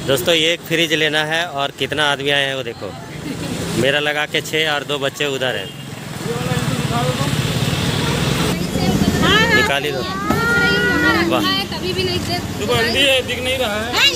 दोस्तों ये एक फ्रिज लेना है और कितना आदमी आए हैं वो देखो। मेरा लगा के 6 और 2 बच्चे उधर हैं। निकाली दो। वाह दिख नहीं रहा है।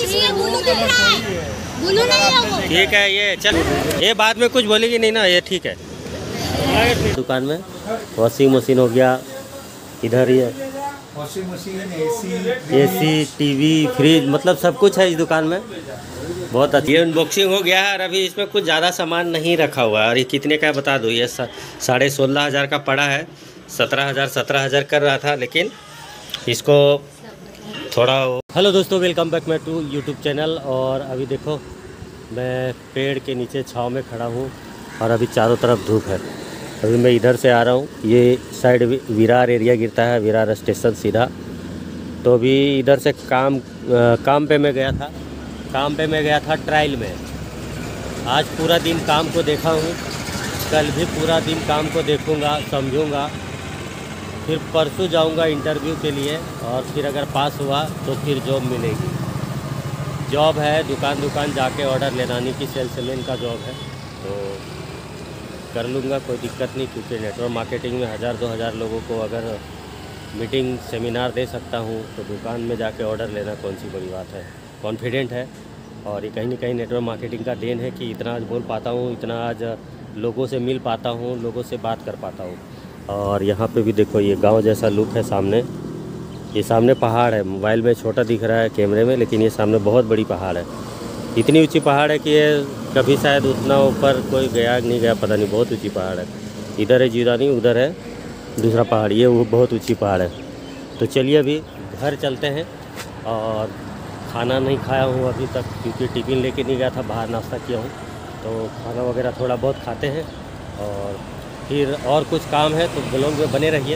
ठीक है ये चल, ये बाद में कुछ बोलेगी नहीं ना, ये ठीक है। दुकान में वॉशिंग मशीन हो गया, इधर ही है washing machine, AC, TV, fridge, मतलब सब कुछ है इस दुकान में। बहुत अच्छी। ये अनबॉक्सिंग हो गया है और अभी इसमें कुछ ज़्यादा सामान नहीं रखा हुआ है। और ये कितने का बता दो, ये 16,500 का पड़ा है। 17,000 कर रहा था, लेकिन इसको थोड़ा। हेलो दोस्तों, welcome back my to YouTube channel. और अभी देखो मैं पेड़ के नीचे छाँव में खड़ा हूँ और अभी चारों तरफ धूप है। अभी मैं इधर से आ रहा हूँ, ये साइड विरार एरिया गिरता है, विरार स्टेशन सीधा। तो अभी इधर से काम पे मैं गया था ट्रायल में। आज पूरा दिन काम को देखा हूँ, कल भी पूरा दिन काम को देखूँगा, समझूँगा। फिर परसों जाऊँगा इंटरव्यू के लिए और फिर अगर पास हुआ तो फिर जॉब मिलेगी। जॉब है दुकान जाके ऑर्डर लेनानी की, सेल्समैन का जॉब है, तो कर लूँगा, कोई दिक्कत नहीं। क्योंकि नेटवर्क मार्केटिंग में 1000-2000 लोगों को अगर मीटिंग सेमिनार दे सकता हूँ तो दुकान में जाके ऑर्डर लेना कौन सी बड़ी बात है। कॉन्फिडेंट है और ये कहीं ना कहीं नेटवर्क मार्केटिंग का देन है कि इतना आज बोल पाता हूँ, इतना आज लोगों से मिल पाता हूँ, लोगों से बात कर पाता हूँ। और यहाँ पे भी देखो ये गांव जैसा लुक है। सामने ये सामने पहाड़ है, मोबाइल में छोटा दिख रहा है कैमरे में, लेकिन ये सामने बहुत बड़ी पहाड़ है। इतनी ऊंची पहाड़ है कि ये कभी शायद उतना ऊपर कोई गया नहीं गया, पता नहीं। बहुत ऊंची पहाड़ है। इधर है जीरानी, उधर है दूसरा पहाड़, ये वो बहुत ऊंची पहाड़ है। तो चलिए अभी घर चलते हैं। और खाना नहीं खाया हूँ अभी तक, क्योंकि टिफ़िन लेके नहीं गया था, बाहर नाश्ता किया हूँ। तो खाना वगैरह थोड़ा बहुत खाते हैं और फिर और कुछ काम है तो ब्लॉग में बने रहिए।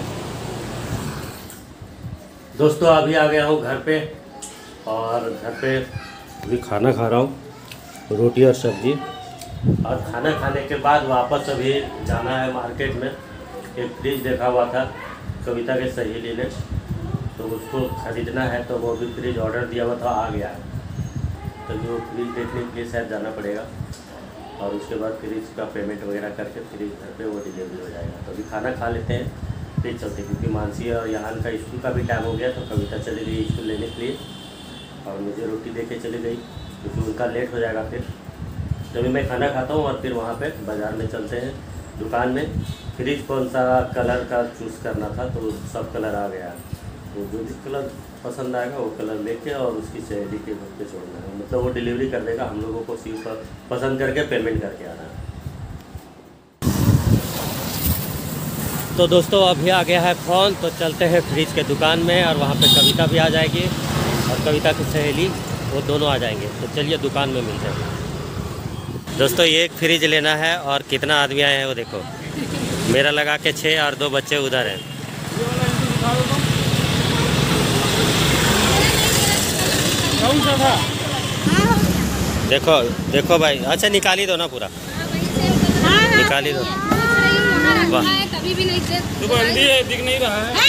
दोस्तों अभी आ गया हूँ घर पे और घर पे अभी खाना खा रहा हूँ, रोटी और सब्जी। और खाना खाने के बाद वापस अभी जाना है मार्केट में। एक फ्रिज देखा हुआ था कविता के सहेली ने, तो उसको ख़रीदना है। तो वो भी फ्रिज ऑर्डर दिया हुआ था, आ गया है। तो जो फ्रिज देखने के लिए शायद जाना पड़ेगा और उसके बाद फ्रिज का पेमेंट वगैरह करके फ्रिज घर पे वो डिलीवरी हो जाएगा। तो अभी खाना खा लेते हैं फिर चलते हैं, क्योंकि मानसी और यहाँ का स्कूल का भी टाइम हो गया। तो कविता चली गई स्कूल लेने के लिए और मुझे रोटी दे के चली गई, क्योंकि उनका लेट हो जाएगा। फिर तो अभी मैं खाना खाता हूँ और फिर वहाँ पे बाज़ार में चलते हैं। दुकान में फ्रिज कौन सा कलर का चूज़ करना था, तो सब कलर आ गया। तो जो भी कलर पसंद आएगा वो कलर लेके और उसकी सहेली के घर पे छोड़ना है। मतलब वो डिलीवरी कर देगा, हम लोगों को सिर्फ पसंद करके पेमेंट करके आना है। तो दोस्तों अभी आ गया है फ़ोन, तो चलते हैं फ्रिज के दुकान में और वहाँ पे कविता भी आ जाएगी और कविता की सहेली, वो दोनों आ जाएंगे। तो चलिए दुकान में मिलते हैं। दोस्तों ये एक फ्रिज लेना है और कितना आदमी आए हैं वो देखो। मेरा लगा के 6 और 2 बच्चे उधर हैं। देखो देखो भाई, अच्छा निकाली दो ना पूरा, निकाली दो। वाह दिख नहीं रहा है।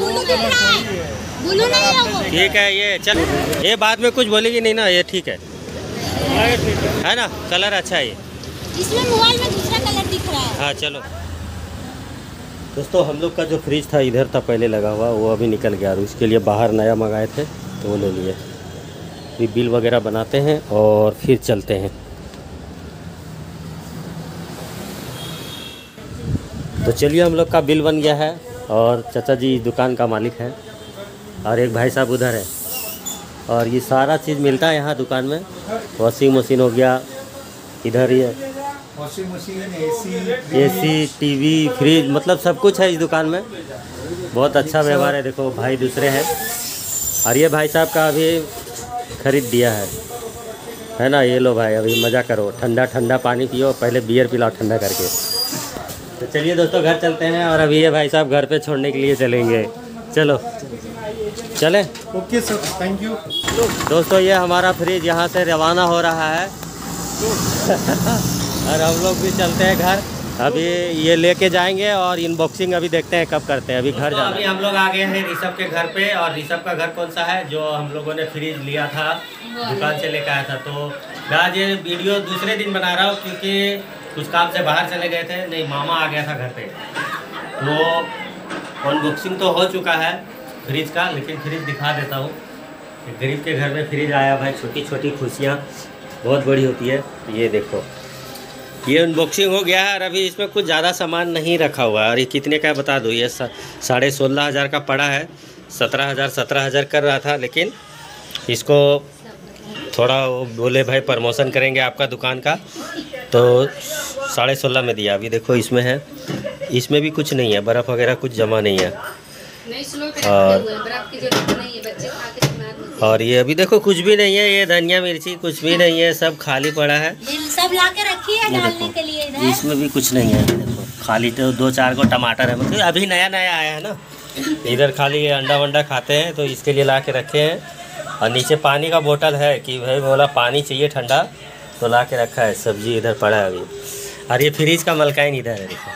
ठीक है ये चल, ये बाद में कुछ बोलेगी नहीं ना, ये ठीक है ना। कलर अच्छा है ये, इसमें मोबाइल में दूसरा कलर दिख रहा है। हाँ चलो। दोस्तों हम लोग का जो फ्रिज था इधर था पहले लगा हुआ, वो अभी निकल गया। उसके लिए बाहर नया मंगाए थे तो वो ले लिए। फिर बिल वगैरह बनाते हैं और फिर चलते हैं। तो चलिए हम लोग का बिल बन गया है और चाचा जी दुकान का मालिक है और एक भाई साहब उधर है। और ये सारा चीज़ मिलता है यहाँ दुकान में। वॉशिंग मशीन हो गया, इधर ही है washing machine, AC, TV, fridge, मतलब सब कुछ है इस दुकान में। बहुत अच्छा व्यवहार है। देखो भाई दूसरे हैं और ये भाई साहब का अभी खरीद दिया है ना। ये लो भाई अभी मज़ा करो, ठंडा ठंडा पानी पियो, पहले बियर पिलाओ ठंडा करके। तो चलिए दोस्तों घर चलते हैं और अभी ये भाई साहब घर पे छोड़ने के लिए चलेंगे। चलो चलें। Okay sir, thank you. दोस्तों ये हमारा फ्रिज यहाँ से रवाना हो रहा है और हम लोग भी चलते हैं घर। अभी ये लेके जाएंगे और इनबॉक्सिंग अभी देखते हैं कब करते हैं। अभी घर जाना। अभी हम लोग आ गए हैं ऋषभ के घर पे। और ऋषभ का घर कौन सा है, जो हम लोगों ने फ्रिज लिया था दुकान से लेकर आया था। तो मैं आज ये वीडियो दूसरे दिन बना रहा हूँ क्योंकि कुछ काम से बाहर चले गए थे, नहीं मामा आ गया था घर पे। तो अनबॉक्सिंग तो हो चुका है फ्रिज का, लेकिन फ्रिज दिखा देता हूँ। गरीब के घर में फ्रिज आया भाई, छोटी छोटी खुशियाँ बहुत बड़ी होती है। ये देखो, ये अनबॉक्सिंग हो गया है और अभी इसमें कुछ ज़्यादा सामान नहीं रखा हुआ है। और ये कितने का बता दूँ, ये 16,500 का पड़ा है। 17,000 कर रहा था, लेकिन इसको थोड़ा बोले भाई प्रमोशन करेंगे आपका दुकान का, तो 16.5 में दिया। अभी देखो इसमें है, इसमें भी कुछ नहीं है, बर्फ़ वगैरह कुछ जमा नहीं है। और ये अभी देखो कुछ भी नहीं है, ये धनिया मिर्ची कुछ भी नहीं है, सब खाली पड़ा है। सब लाके रखी है डालने के लिए इधर। इसमें भी कुछ नहीं है, देखो खाली तो 2-4 को टमाटर है, मतलब अभी नया नया आया है ना। इधर खाली अंडा वंडा खाते हैं तो इसके लिए ला के रखे हैं। और नीचे पानी का बोतल है कि भाई बोला पानी चाहिए ठंडा, तो ला के रखा है। सब्जी इधर पड़ा है अभी। और ये फ्रिज का मलकाइन इधर है, देखो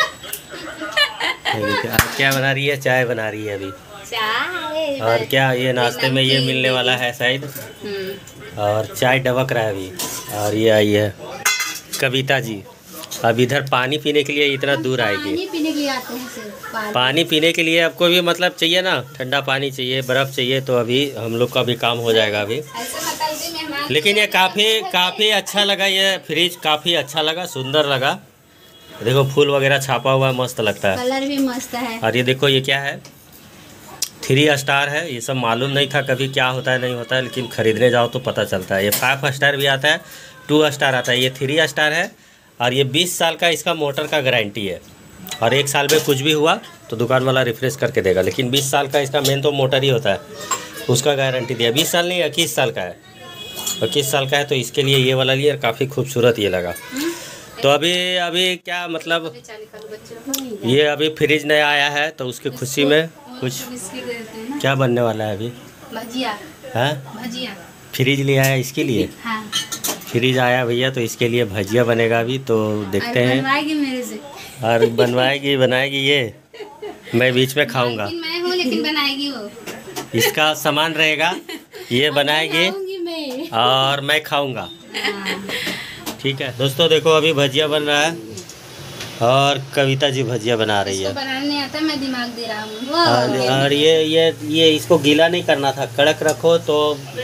क्या बना रही है, चाय बना रही है अभी। और क्या ये नाश्ते में ये मिलने वाला है शायद। और चाय डबक रहा है अभी। और ये आई है कविता जी, अब इधर पानी पीने के लिए इतना दूर आएगी। पानी पीने के लिए आते हैं सिर्फ। पानी पीने के लिए आपको भी मतलब चाहिए ना, ठंडा पानी चाहिए, बर्फ़ चाहिए, तो अभी हम लोग का भी काम हो जाएगा अभी। लेकिन ये काफ़ी अच्छा लगा, ये फ्रिज काफ़ी अच्छा लगा, सुंदर लगा। देखो फूल वगैरह छापा हुआ है, मस्त लगता है, कलर भी मस्त है। और ये देखो ये क्या है, 3 स्टार है। ये सब मालूम नहीं था कभी क्या होता है नहीं होता है, लेकिन ख़रीदने जाओ तो पता चलता है। ये 5 स्टार भी आता है, 2 स्टार आता है, ये 3 स्टार है। और ये 20 साल का इसका मोटर का गारंटी है। और 1 साल में कुछ भी हुआ तो दुकान वाला रिफ्रेश करके देगा, लेकिन 20 साल का इसका मेन तो मोटर ही होता है, उसका गारंटी दिया। 20 साल नहीं, 21 साल का है। 21 साल का है, तो इसके लिए ये वाला लिया, काफ़ी खूबसूरत ये लगा। तो अभी क्या मतलब, ये अभी फ्रिज नया आया है, तो उसकी खुशी में कुछ क्या बनने वाला है अभी। भजिया है, फ्रिज लिया है इसके लिए। हाँ। फ्रिज आया भैया, तो इसके लिए भजिया बनेगा अभी, तो देखते हैं। बनवाएगी मेरे से। और बनाएगी ये, मैं बीच में खाऊंगा। मैं हूँ लेकिन बनाएगी वो। इसका सामान रहेगा, ये बनाएगी मैं। और मैं खाऊंगा। ठीक है दोस्तों, देखो अभी भजिया बन रहा है और कविता जी भजिया बना रही है। बनाने नहीं आता, मैं दिमाग दे रहा हूँ। और ये इसको गीला नहीं करना था, कड़क रखो तो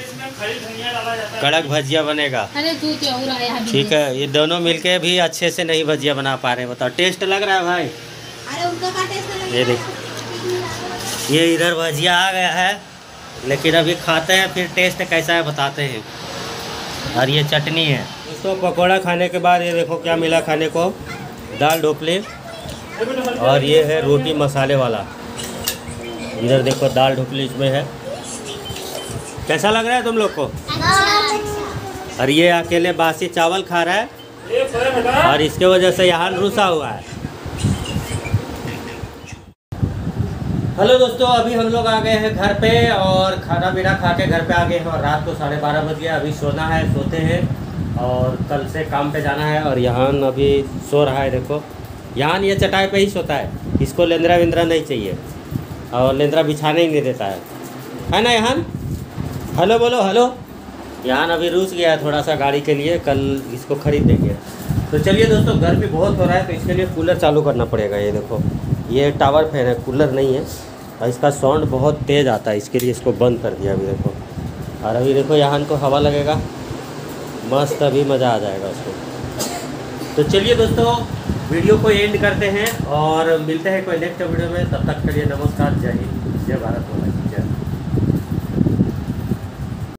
कड़क भजिया बनेगा। अरे तू क्या हो रहा है। ठीक है, ये दोनों मिलके भी अच्छे से नहीं भजिया बना पा रहे, बताओ टेस्ट लग रहा है भाई। अरे उनका क्या टेस्ट लग रहा है? ये देखो, ये इधर भजिया आ गया है, लेकिन अभी खाते हैं फिर टेस्ट कैसा है बताते हैं। और ये चटनी है दोस्तों। पकौड़ा खाने के बाद ये देखो क्या मिला खाने को, दाल ढोकली, और ये है रोटी मसाले वाला। इधर देखो दाल ढोकली इसमें है। कैसा लग रहा है तुम लोग को? और ये अकेले बासी चावल खा रहा है, और इसके वजह से यहाँ रुसा हुआ है। हेलो दोस्तों, अभी हम लोग आ गए हैं घर पे और खाना पीना खा के घर पे आ गए हैं। और रात को 12:30 बज गया, अभी सोना है, सोते हैं और कल से काम पे जाना है। और यहाँ अभी सो रहा है, देखो यहाँ ये चटाई पे ही सोता है, इसको लेंद्रा वेंद्रा नहीं चाहिए, और लेंद्रा बिछाने ही नहीं देता है ना यहाँ। हेलो बोलो हेलो। यहाँ अभी रूस गया है थोड़ा सा गाड़ी के लिए, कल इसको खरीद देंगे। तो चलिए दोस्तों, गर्मी बहुत हो रहा है, तो इसके लिए कूलर चालू करना पड़ेगा। ये देखो, ये टावर फैन है, कूलर नहीं है, और इसका साउंड बहुत तेज़ आता है, इसके लिए इसको बंद कर दिया अभी देखो। और अभी देखो यहाँ को हवा लगेगा, मस्त अभी मज़ा आ जाएगा उसको। तो चलिए दोस्तों, वीडियो को एंड करते हैं और मिलते हैं कोई नेक्स्ट वीडियो में। तब तक के लिए नमस्कार, जय हिंद, जय भारत, जय।